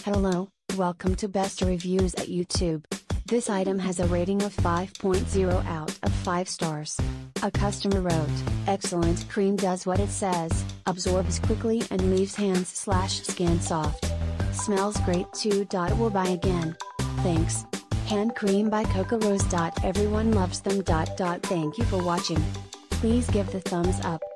Hello, welcome to Best Reviews at YouTube. This item has a rating of 5.0 out of 5 stars. A customer wrote, "Excellent cream, does what it says, absorbs quickly and leaves hands/skin soft. Smells great too. Will buy again. Thanks. Hand cream by Coco Rouge. Everyone loves them. Thank you for watching. Please give the thumbs up.